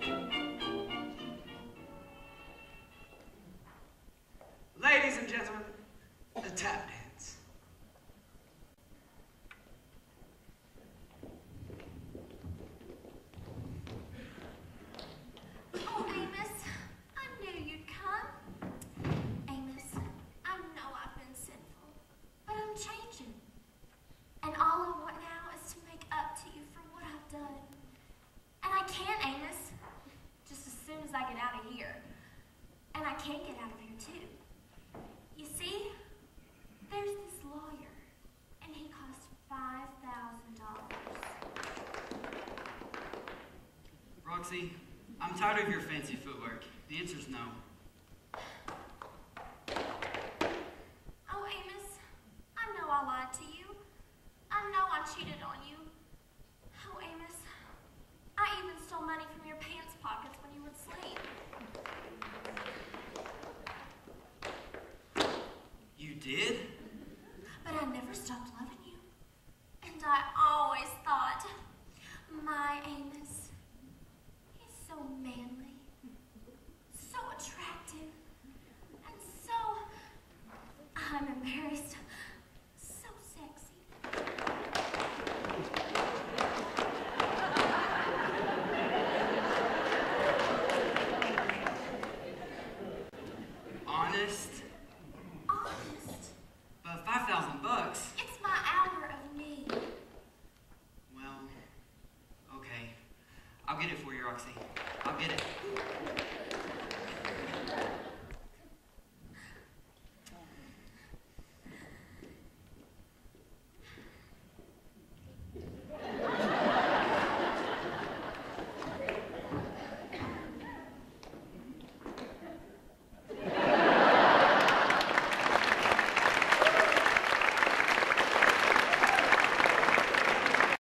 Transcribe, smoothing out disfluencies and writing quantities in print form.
Ladies and gentlemen, the tap dance. Oh, Amos, I knew you'd come. Amos, I know I've been sinful, but I'm changing. And all I want now is to make up to you for what I've done. And I can, Amos, just as soon as I get out of here. And I can get out of here, too. You see, there's this lawyer, and he costs $5,000. Roxy, I'm tired of your fancy footwork. The answer's no. Oh, Amos, I know I lied to you. I know I cheated on you. Oh, Amos, I even stole money from your pants pockets when you would sleep. You did? But I never stopped loving you. And I always thought, my Amos, he's so manly, so attractive, and so, I'm embarrassed, so sexy. Honest? Honest, But $5,000? it's my hour of need. Well, okay. I'll get it for you, Roxy. I'll get it.